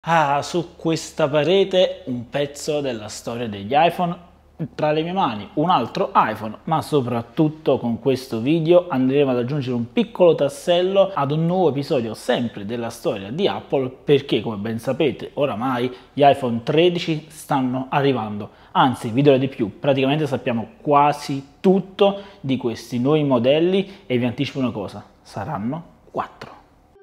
Ah, su questa parete un pezzo della storia degli iPhone, tra le mie mani un altro iPhone, ma soprattutto con questo video andremo ad aggiungere un piccolo tassello ad un nuovo episodio sempre della storia di Apple, perché come ben sapete oramai gli iPhone 13 stanno arrivando, anzi vi dirò di più, praticamente sappiamo quasi tutto di questi nuovi modelli e vi anticipo una cosa, saranno 4.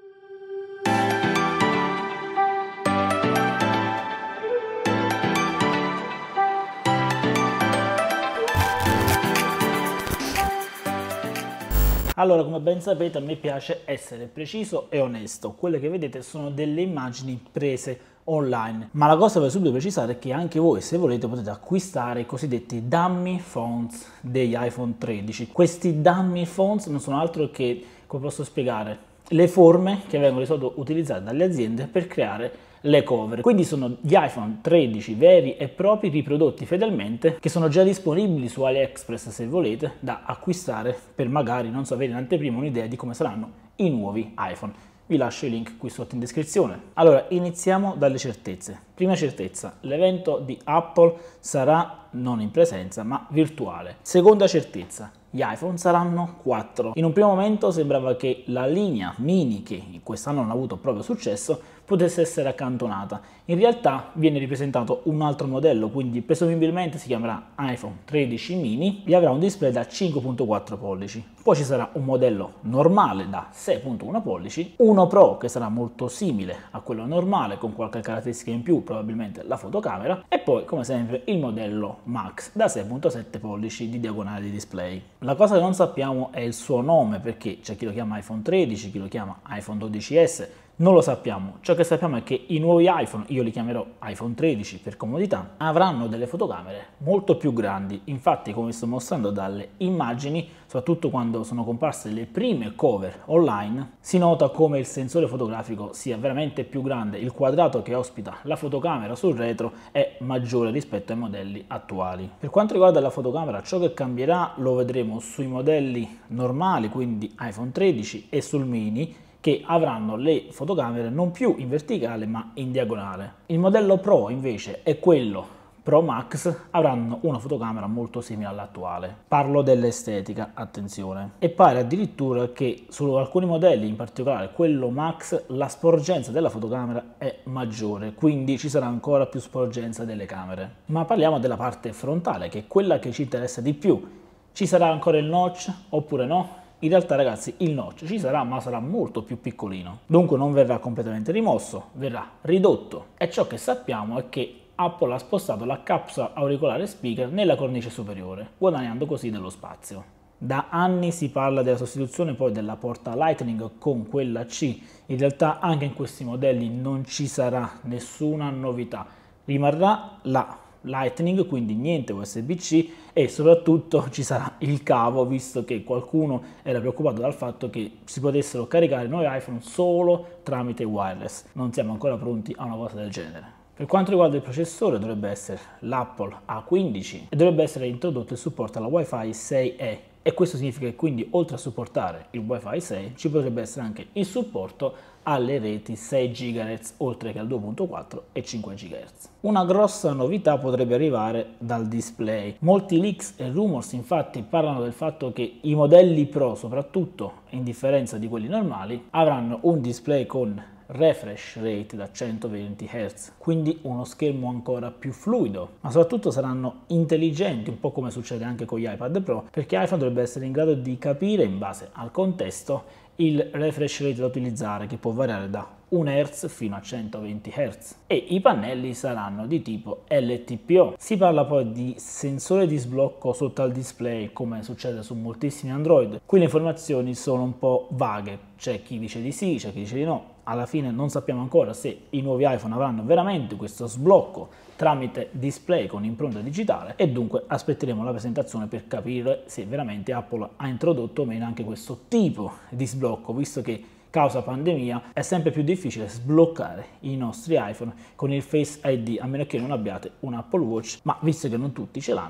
Allora, come ben sapete, a me piace essere preciso e onesto. Quelle che vedete sono delle immagini prese online. Ma la cosa per subito precisare è che anche voi, se volete, potete acquistare i cosiddetti dummy phones degli iPhone 13. Questi dummy phones non sono altro che, come posso spiegare, le forme che vengono di solito utilizzate dalle aziende per creare le cover. Quindi sono gli iPhone 13 veri e propri riprodotti fedelmente, che sono già disponibili su AliExpress se volete, da acquistare per magari non so, avere in anteprima un'idea di come saranno i nuovi iPhone. Vi lascio i link qui sotto in descrizione. Allora, iniziamo dalle certezze. Prima certezza, l'evento di Apple sarà non in presenza ma virtuale. Seconda certezza, gli iPhone saranno 4. In un primo momento sembrava che la linea mini, che quest'anno non ha avuto proprio successo, potesse essere accantonata. In realtà viene ripresentato un altro modello, quindi presumibilmente si chiamerà iPhone 13 mini e avrà un display da 5.4 pollici. Poi ci sarà un modello normale da 6.1 pollici, uno Pro che sarà molto simile a quello normale con qualche caratteristica in più, probabilmente la fotocamera, e poi come sempre il modello Max da 6.7 pollici di diagonale di display. La cosa che non sappiamo è il suo nome, perché c'è chi lo chiama iPhone 13, chi lo chiama iPhone 12S, non lo sappiamo. Ciò che sappiamo è che i nuovi iPhone, io li chiamerò iPhone 13 per comodità, avranno delle fotocamere molto più grandi. Infatti, come vi sto mostrando dalle immagini, soprattutto quando sono comparse le prime cover online, si nota come il sensore fotografico sia veramente più grande. Il quadrato che ospita la fotocamera sul retro è maggiore rispetto ai modelli attuali. Per quanto riguarda la fotocamera, ciò che cambierà lo vedremo sui modelli normali, quindi iPhone 13, e sul mini, che avranno le fotocamere non più in verticale ma in diagonale. Il modello Pro invece è quello Pro Max, avranno una fotocamera molto simile all'attuale. Parlo dell'estetica, attenzione. E pare addirittura che su alcuni modelli, in particolare quello Max, la sporgenza della fotocamera è maggiore, quindi ci sarà ancora più sporgenza delle camere. Ma parliamo della parte frontale, che è quella che ci interessa di più. Ci sarà ancora il notch oppure no? In realtà ragazzi il notch ci sarà, ma sarà molto più piccolino, dunque non verrà completamente rimosso, verrà ridotto, e ciò che sappiamo è che Apple ha spostato la capsula auricolare speaker nella cornice superiore, guadagnando così dello spazio. Da anni si parla della sostituzione poi della porta Lightning con quella C, in realtà anche in questi modelli non ci sarà nessuna novità, rimarrà la Lightning, quindi niente USB-C, e soprattutto ci sarà il cavo, visto che qualcuno era preoccupato dal fatto che si potessero caricare i nuovi iPhone solo tramite wireless. Non siamo ancora pronti a una cosa del genere. Per quanto riguarda il processore, dovrebbe essere l'Apple A15 e dovrebbe essere introdotto il supporto alla Wi-Fi 6E, e questo significa che quindi oltre a supportare il Wi-Fi 6 ci potrebbe essere anche il supporto alle reti 6 GHz oltre che al 2.4 e 5 GHz. Una grossa novità potrebbe arrivare dal display. Molti leaks e rumors infatti parlano del fatto che i modelli Pro, soprattutto in differenza di quelli normali, avranno un display con refresh rate da 120 Hz, quindi uno schermo ancora più fluido, ma soprattutto saranno intelligenti, un po' come succede anche con gli iPad Pro, perché iPhone dovrebbe essere in grado di capire in base al contesto il refresh rate da utilizzare, che può variare da 1 Hz fino a 120 Hz, e i pannelli saranno di tipo LTPO. Si parla poi di sensore di sblocco sotto al display, come succede su moltissimi Android. Qui le informazioni sono un po' vaghe, c'è chi dice di sì, c'è chi dice di no. Alla fine non sappiamo ancora se i nuovi iPhone avranno veramente questo sblocco tramite display con impronta digitale, e dunque aspetteremo la presentazione per capire se veramente Apple ha introdotto o meno anche questo tipo di sblocco, visto che causa pandemia è sempre più difficile sbloccare i nostri iPhone con il Face ID, a meno che non abbiate un Apple Watch, ma visto che non tutti ce l'hanno,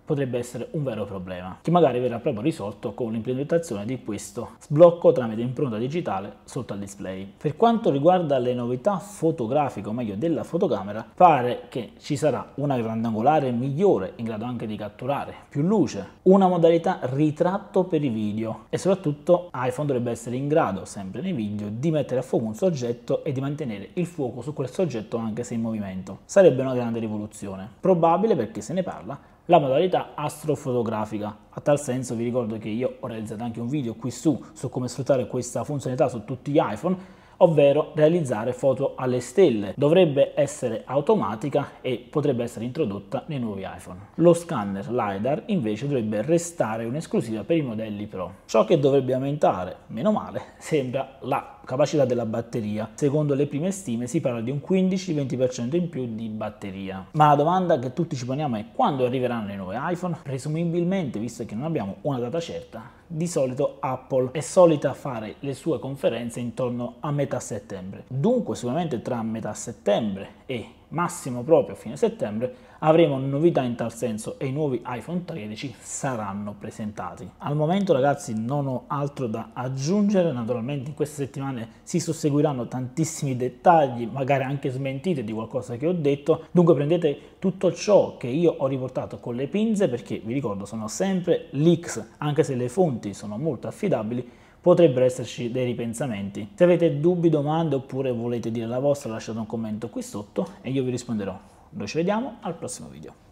potrebbe essere un vero problema, che magari verrà proprio risolto con l'implementazione di questo sblocco tramite impronta digitale sotto al display. Per quanto riguarda le novità fotografiche, o meglio della fotocamera, pare che ci sarà una grandangolare migliore in grado anche di catturare più luce, una modalità ritratto per i video e soprattutto iPhone dovrebbe essere in grado, sempre nei video, di mettere a fuoco un soggetto e di mantenere il fuoco su quel soggetto anche se in movimento. Sarebbe una grande rivoluzione, probabile perché se ne parla la modalità astrofotografica. A tal senso vi ricordo che io ho realizzato anche un video qui su come sfruttare questa funzionalità su tutti gli iPhone, ovvero realizzare foto alle stelle. Dovrebbe essere automatica e potrebbe essere introdotta nei nuovi iPhone. Lo scanner LiDAR invece dovrebbe restare un'esclusiva per i modelli Pro. Ciò che dovrebbe aumentare, meno male, sembra la capacità della batteria. Secondo le prime stime si parla di un 15-20% in più di batteria. Ma la domanda che tutti ci poniamo è: quando arriveranno i nuovi iPhone? Presumibilmente, visto che non abbiamo una data certa, di solito Apple è solita fare le sue conferenze intorno a metà settembre. Dunque sicuramente tra metà settembre e massimo proprio fine settembre avremo novità in tal senso e i nuovi iPhone 13 saranno presentati. Al momento ragazzi non ho altro da aggiungere, naturalmente in queste settimane si susseguiranno tantissimi dettagli, magari anche smentite di qualcosa che ho detto, dunque prendete tutto ciò che io ho riportato con le pinze, perché vi ricordo sono sempre leaks, anche se le fonti sono molto affidabili, potrebbero esserci dei ripensamenti. Se avete dubbi, domande oppure volete dire la vostra, lasciate un commento qui sotto e io vi risponderò. Noi ci vediamo al prossimo video.